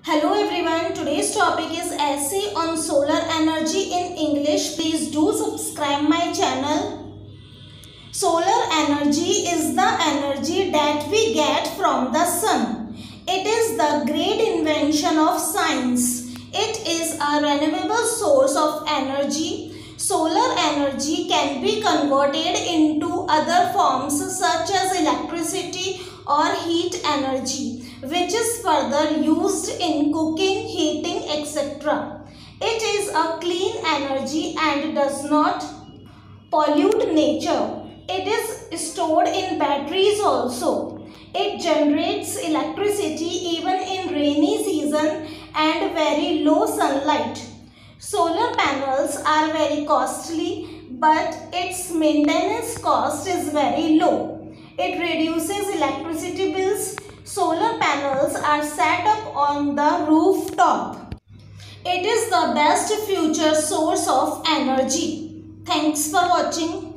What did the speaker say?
Hello everyone, today's topic is essay on solar energy in English. Please do subscribe my channel. Solar energy is the energy that we get from the sun. It is the great invention of science. It is a renewable source of energy. Solar energy can be converted into other forms such as electricity or heat energy, which is further used in cooking, heating, etc. It is a clean energy and does not pollute nature. It is stored in batteries also. It generates electricity even in rainy season and very low sunlight. Solar panels are very costly, but its maintenance cost is very low. It reduces electricity bills. Solar panels are set up on the rooftop. It is the best future source of energy. Thanks for watching.